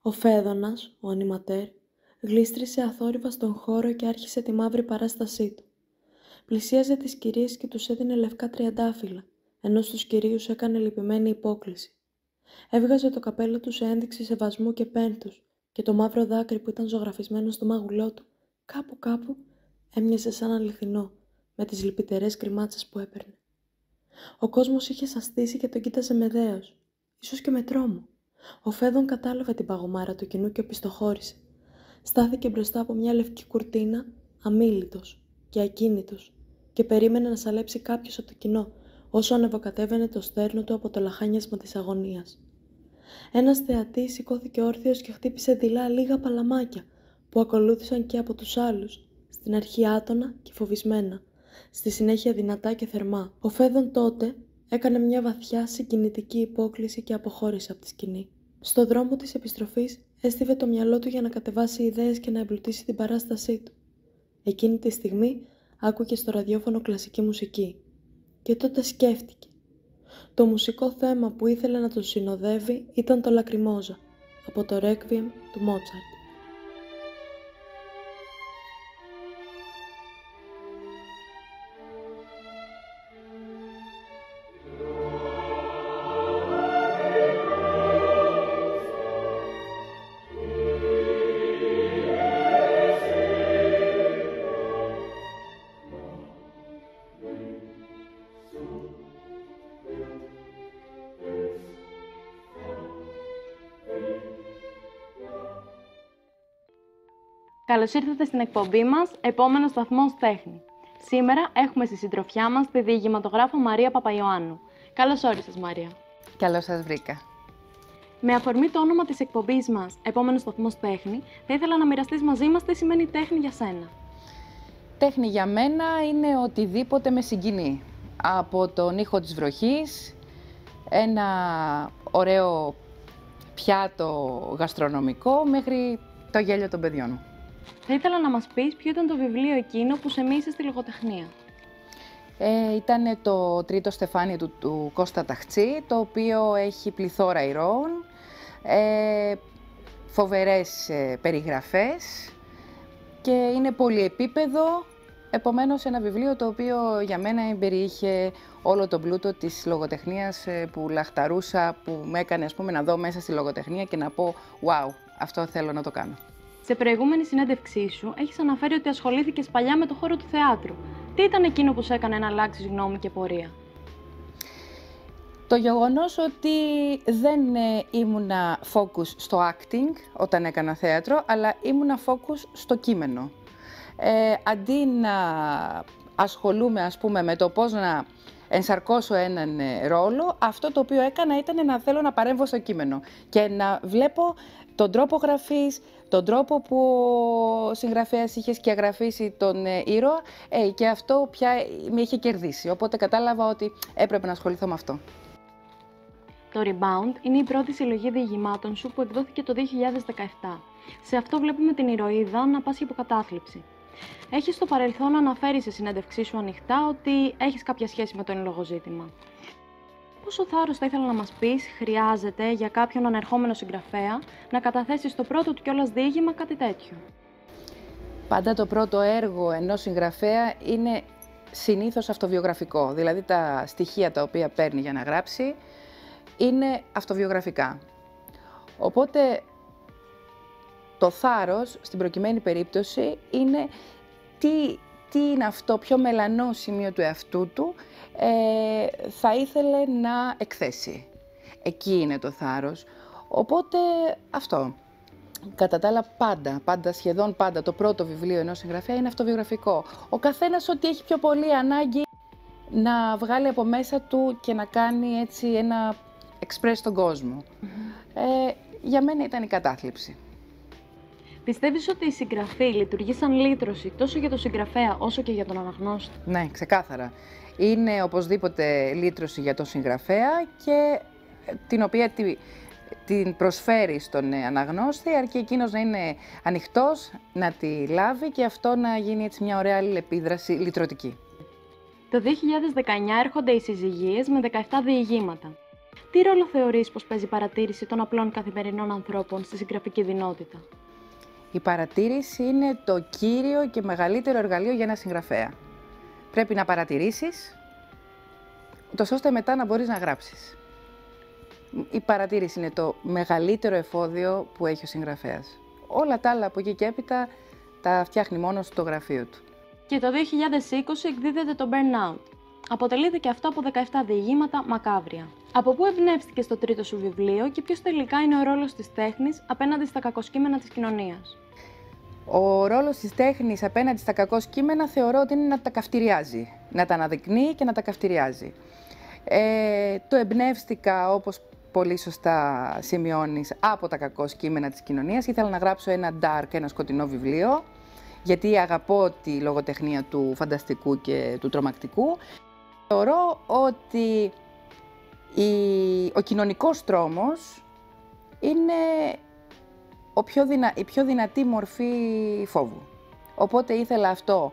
Ο Φέδωνας, ο ανιματέρ, γλίστρισε αθόρυβα στον χώρο και άρχισε τη μαύρη παράστασή του. Πλησίαζε τις κυρίες και τους έδινε λευκά τριαντάφυλλα, ενώ στους κυρίους έκανε λυπημένη υπόκληση. Έβγαζε το καπέλο του σε ένδειξη σεβασμού και πένθους και το μαύρο δάκρυ που ήταν ζωγραφισμένο στο μάγουλό του, κάπου έμοιαζε σαν αληθινό, με τις λυπητερές κρυμάτσες που έπαιρνε. Ο κόσμος είχε σαστήσει και τον κοίταζε με δέος, ίσως και με τρόμο. Ο Φέδων κατάλαβε την παγωμάρα του κοινού και οπισθοχώρησε. Στάθηκε μπροστά από μια λευκή κουρτίνα, αμίλητος και ακίνητος, και περίμενε να σαλέψει κάποιος από το κοινό, όσο ανεβοκατέβαινε το στέρνο του από το λαχάνιασμα της αγωνίας. Ένας θεατής σηκώθηκε όρθιος και χτύπησε δειλά λίγα παλαμάκια, που ακολούθησαν και από τους άλλους, στην αρχή άτονα και φοβισμένα, στη συνέχεια δυνατά και θερμά. Ο Φέδων τότε έκανε μια βαθιά συγκινητική υπόκλιση και αποχώρησε από τη σκηνή. Στο δρόμο της επιστροφής έστειβε το μυαλό του για να κατεβάσει ιδέες και να εμπλουτίσει την παράστασή του. Εκείνη τη στιγμή άκουγε στο ραδιόφωνο κλασική μουσική. Και τότε σκέφτηκε. Το μουσικό θέμα που ήθελε να τον συνοδεύει ήταν το Λακριμόζα, από το Ρέκβιεμ του Μότσαρτ. Καλώς ήρθατε στην εκπομπή μας «Επόμενος σταθμός τέχνη». Σήμερα έχουμε στη συντροφιά μας τη διηγηματογράφο Μαρία Παπαϊωάννου. Καλώς όρισες, Μαρία. Καλώς σας βρήκα. Με αφορμή το όνομα της εκπομπής μας «Επόμενος σταθμός τέχνη», θα ήθελα να μοιραστείς μαζί μας τι σημαίνει τέχνη για σένα. Τέχνη για μένα είναι οτιδήποτε με συγκινεί. Από τον ήχο της βροχής, ένα ωραίο πιάτο γαστρονομικό, μέχρι το γέλιο των παιδιών μου. Θα ήθελα να μας πεις ποιο ήταν το βιβλίο εκείνο που σε μοίησε στη λογοτεχνία. Ήταν το τρίτο στεφάνι του Κώστα Ταχτσή, το οποίο έχει πληθώρα ηρώων, φοβερές περιγραφές και είναι πολυεπίπεδο, επομένως ένα βιβλίο το οποίο για μένα περιείχε όλο τον πλούτο της λογοτεχνίας που λαχταρούσα, που με έκανε να δω μέσα στη λογοτεχνία και να πω «Wow, αυτό θέλω να το κάνω». Σε προηγούμενη συνέντευξή σου έχεις αναφέρει ότι ασχολήθηκες παλιά με το χώρο του θεάτρου. Τι ήταν εκείνο που σε έκανε να αλλάξεις γνώμη και πορεία? Το γεγονός ότι δεν ήμουνα focus στο acting όταν έκανα θέατρο, αλλά ήμουνα focus στο κείμενο. Αντί να ασχολούμαι, με το πώς να ενσαρκώσω έναν ρόλο, αυτό το οποίο έκανα ήταν να θέλω να παρέμβω στο κείμενο και να βλέπω τον τρόπο γραφής, τον τρόπο που ο συγγραφέας είχε σκιαγραφίσει τον ήρωα και αυτό πια με είχε κερδίσει. Οπότε κατάλαβα ότι έπρεπε να ασχοληθώ με αυτό. Το Rebound είναι η πρώτη συλλογή διηγημάτων σου που εκδόθηκε το 2017. Σε αυτό βλέπουμε την ηρωίδα να πάσχει από κατάθλιψη. Έχεις στο παρελθόν αναφέρει σε συνέντευξή σου ανοιχτά ότι έχεις κάποια σχέση με το εν λόγω ζήτημα. Πόσο θάρρος, θα ήθελα να μας πεις, χρειάζεται για κάποιον ανερχόμενο συγγραφέα να καταθέσει στο πρώτο του κιόλας διήγημα κάτι τέτοιο? Πάντα το πρώτο έργο ενός συγγραφέα είναι συνήθως αυτοβιογραφικό. Δηλαδή τα στοιχεία τα οποία παίρνει για να γράψει είναι αυτοβιογραφικά. Οπότε το θάρρος στην προκειμένη περίπτωση είναι τι είναι αυτό πιο μελανό σημείο του εαυτού του θα ήθελε να εκθέσει. Εκεί είναι το θάρρος. Οπότε αυτό. Κατά τα άλλα σχεδόν πάντα το πρώτο βιβλίο ενός συγγραφέα είναι αυτοβιογραφικό. Ο καθένας ό,τι έχει πιο πολύ ανάγκη να βγάλει από μέσα του και να κάνει έτσι ένα express στον κόσμο. Για μένα ήταν η κατάθλιψη. Πιστεύεις ότι η συγγραφή λειτουργεί σαν λύτρωση τόσο για τον συγγραφέα όσο και για τον αναγνώστη? Ναι, ξεκάθαρα. Είναι οπωσδήποτε λύτρωση για τον συγγραφέα και την οποία την προσφέρει στον αναγνώστη, αρκεί εκείνος να είναι ανοιχτός, να τη λάβει και αυτό να γίνει έτσι μια ωραία αλληλεπίδραση λυτρωτική. Το 2019 έρχονται οι συζυγίες με 17 διηγήματα. Τι ρόλο θεωρείς πως παίζει η παρατήρηση των απλών καθημερινών ανθρώπων στη συγγραφική δυνότητα? Η παρατήρηση είναι το κύριο και μεγαλύτερο εργαλείο για ένα συγγραφέα. Πρέπει να παρατηρήσεις, ούτως ώστε μετά να μπορείς να γράψεις. Η παρατήρηση είναι το μεγαλύτερο εφόδιο που έχει ο συγγραφέας. Όλα τα άλλα από εκεί και έπειτα τα φτιάχνει μόνο στο γραφείο του. Και το 2020 εκδίδεται το Burnout. Αποτελείται και αυτό από 17 διηγήματα μακάβρια. Από πού εμπνεύστηκες το τρίτο σου βιβλίο και ποιος τελικά είναι ο ρόλος της τέχνης απέναντι στα κακοσκήμενα της κοινωνίας? Ο ρόλος της τέχνης απέναντι στα κακό κείμενα θεωρώ ότι είναι να τα καυτηριάζει, να τα αναδεικνύει και να τα καυτηριάζει. Το εμπνεύστηκα, όπως πολύ σωστά σημειώνεις, από τα κακό κείμενα της κοινωνίας. Ήθελα να γράψω ένα dark, ένα σκοτεινό βιβλίο, γιατί αγαπώ τη λογοτεχνία του φανταστικού και του τρομακτικού. Θεωρώ ότι ο κοινωνικός τρόμος είναι η πιο δυνατή μορφή φόβου. Οπότε ήθελα αυτό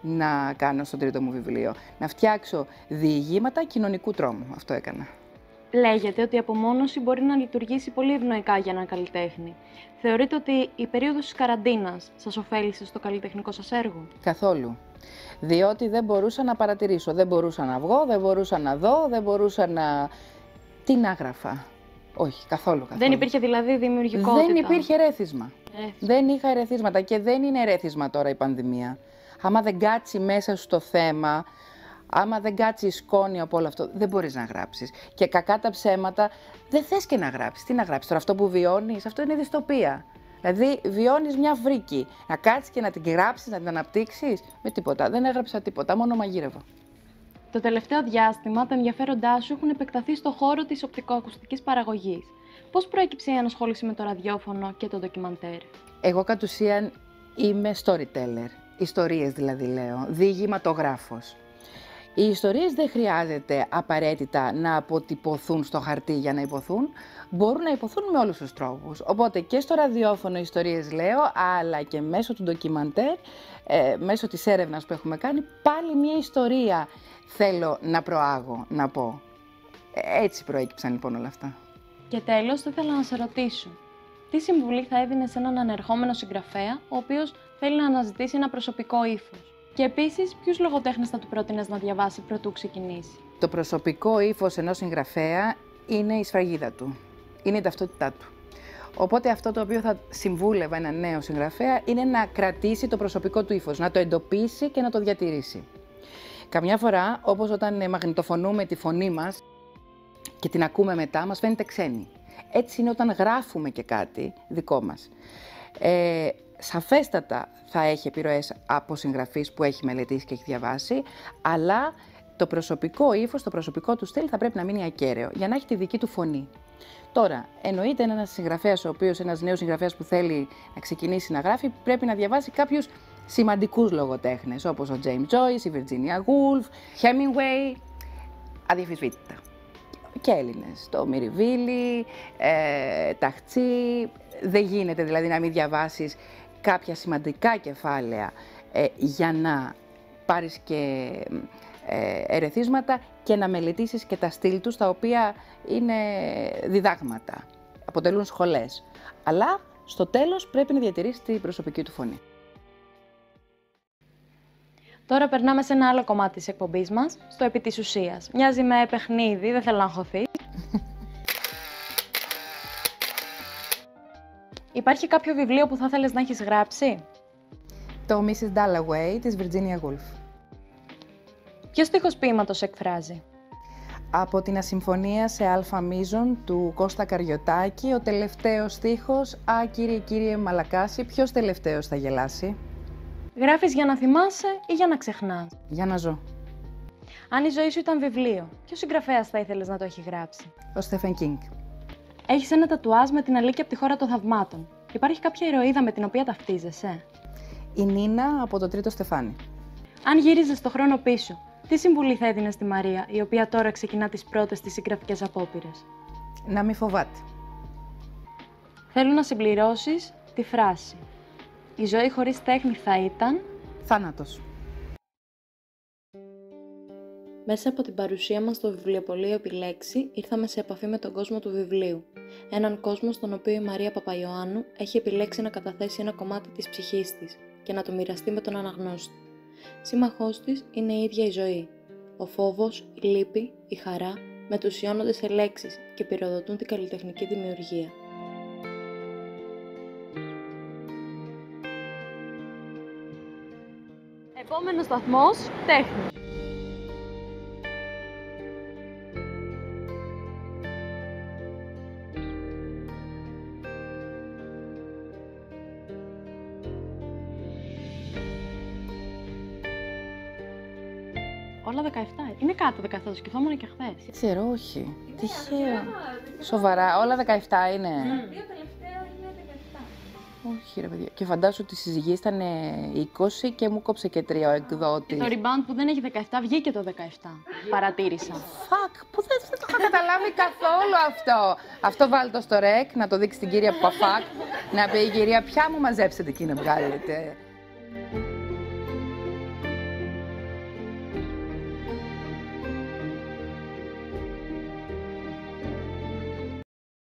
να κάνω στο τρίτο μου βιβλίο. Να φτιάξω διηγήματα κοινωνικού τρόμου. Αυτό έκανα. Λέγεται ότι η απομόνωση μπορεί να λειτουργήσει πολύ ευνοϊκά για έναν καλλιτέχνη. Θεωρείτε ότι η περίοδος της καραντίνας σας ωφέλησε στο καλλιτεχνικό σας έργο? Καθόλου. Διότι δεν μπορούσα να παρατηρήσω, δεν μπορούσα να βγω, δεν μπορούσα να δω, δεν μπορούσα να... Τι να γράφα? Όχι, καθόλου. Δεν υπήρχε δηλαδή δημιουργικότητα? Δεν υπήρχε ερέθισμα. Δεν είχα ερεθίσματα και δεν είναι ερέθισμα τώρα η πανδημία. Άμα δεν κάτσει μέσα στο θέμα, άμα δεν κάτσει η σκόνη από όλο αυτό, δεν μπορείς να γράψεις. Και κακά τα ψέματα, δεν θες και να γράψεις. Τι να γράψεις τώρα, αυτό που βιώνεις, αυτό είναι δυστοπία. Δηλαδή, βιώνεις μια φρίκη. Να κάτσεις και να την γράψεις, να την αναπτύξεις, με τίποτα. Δεν έγραψα τίποτα, μόνο μαγείρευα. Το τελευταίο διάστημα, τα ενδιαφέροντά σου έχουν επεκταθεί στο χώρο της οπτικοακουστικής παραγωγής. Πώς προέκυψε η ανασχόληση με το ραδιόφωνο και το ντοκιμαντέρ? Εγώ κατ' ουσίαν είμαι storyteller. Ιστορίες δηλαδή λέω, διηγηματογράφος. Οι ιστορίες δεν χρειάζεται απαραίτητα να αποτυπωθούν στο χαρτί για να υποθούν, μπορούν να υποθούν με όλους τους τρόπους. Οπότε και στο ραδιόφωνο ιστορίες λέω, αλλά και μέσω του ντοκιμαντέρ, μέσω της έρευνας που έχουμε κάνει, πάλι μια ιστορία θέλω να προάγω, να πω. Έτσι προέκυψαν λοιπόν όλα αυτά. Και τέλος, θα ήθελα να σε ρωτήσω, τι συμβουλή θα έδινες σε έναν ανερχόμενο συγγραφέα, ο οποίος θέλει να αναζητήσει ένα προσωπικό ύφος? Και επίσης, ποιους λογοτέχνες θα του πρότεινες να διαβάσει προτού ξεκινήσει? Το προσωπικό ύφος ενός συγγραφέα είναι η σφραγίδα του, είναι η ταυτότητά του. Οπότε αυτό το οποίο θα συμβούλευα έναν νέο συγγραφέα είναι να κρατήσει το προσωπικό του ύφος, να το εντοπίσει και να το διατηρήσει. Καμιά φορά, όπως όταν μαγνητοφωνούμε τη φωνή μας και την ακούμε μετά, μας φαίνεται ξένη. Έτσι είναι όταν γράφουμε και κάτι δικό μας. Σαφέστατα θα έχει επιρροές από συγγραφείς που έχει μελετήσει και έχει διαβάσει, αλλά το προσωπικό ύφος, το προσωπικό του στυλ θα πρέπει να μείνει ακέραιο, για να έχει τη δική του φωνή. Τώρα, εννοείται ένας συγγραφέας, ο οποίος, ένας νέος συγγραφέας που θέλει να ξεκινήσει να γράφει, πρέπει να διαβάσει κάποιους σημαντικούς λογοτέχνες, όπως ο James Joyce, η Virginia Woolf, Hemingway, αδιαφυσβήτητα. Και Έλληνες, το Μυριβίλη, Ταχτσί. Δεν γίνεται δηλαδή να μην διαβάσεις κάποια σημαντικά κεφάλαια για να πάρεις και ερεθίσματα και να μελετήσεις και τα στυλ τους, τα οποία είναι διδάγματα, αποτελούν σχολές. Αλλά στο τέλος πρέπει να διατηρήσει την προσωπική του φωνή. Τώρα περνάμε σε ένα άλλο κομμάτι της εκπομπής μας, στο επί της ουσίας. Μοιάζει με παιχνίδι, δεν θέλω να αγχωθεί. Υπάρχει κάποιο βιβλίο που θα ήθελες να έχεις γράψει? Το Mrs. Dalloway της Virginia Woolf. Ποιος στίχος ποίηματος σε εκφράζει? Από την Ασυμφωνία σε Αλφα Μείζων του Κώστα Καριωτάκη, ο τελευταίος στίχος «Α, κύριε Μαλακάση, ποιος τελευταίος θα γελάσει?» Γράφεις για να θυμάσαι ή για να ξεχνάς? Για να ζω. Αν η ζωή σου ήταν βιβλίο, ποιος συγγραφέας θα ήθελες να το έχει γράψει? Ο Στέφεν Κίνγκ. Έχεις ένα τατουάζ με την Αλίκη από τη χώρα των θαυμάτων. Υπάρχει κάποια ηρωίδα με την οποία ταυτίζεσαι? Η Νίνα από το Τρίτο Στεφάνι. Αν γύριζες το χρόνο πίσω, τι συμβουλή θα έδινες στη Μαρία, η οποία τώρα ξεκινά τις πρώτες της συγγραφικές απόπειρες? Να μη φοβάται. Θέλω να συμπληρώσεις τη φράση. Η ζωή χωρίς τέχνη θα ήταν... Θάνατος. Μέσα από την παρουσία μας στο βιβλιοπωλείο Επιλέξη, ήρθαμε σε επαφή με τον κόσμο του βιβλίου. Έναν κόσμο στον οποίο η Μαρία Παπαϊωάννου έχει επιλέξει να καταθέσει ένα κομμάτι της ψυχής της και να το μοιραστεί με τον αναγνώστη. Σύμμαχός της είναι η ίδια η ζωή. Ο φόβος, η λύπη, η χαρά μετουσιώνονται σε λέξεις και πυροδοτούν την καλλιτεχνική δημιουργία. Επόμενος σταθμός, τέχνη. Όλα 17. Είναι κάτω 17, το σκεφτόμουν και χθες. Δεν ξέρω, όχι. Τυχαίο. Σοβαρά, όλα 17 είναι. Δύο τελευταία είναι 17. Όχι ρε παιδιά. Και φαντάσου ότι οι συζυγοί ήταν 20 και μου κόψε και 3 ο εκδότης. Το rebound που δεν έχει 17 βγήκε το 17. Παρατήρησα. Φακ, που δεν το είχα καταλάβει καθόλου αυτό. Αυτό βάλτε στο ρεκ, να το δείξει την κυρία Παφάκ, να πει η κυρία ποια μου μαζέψετε εκεί να βγάλετε.